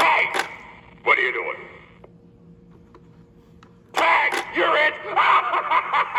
Hey! What are you doing? Tag! You're it!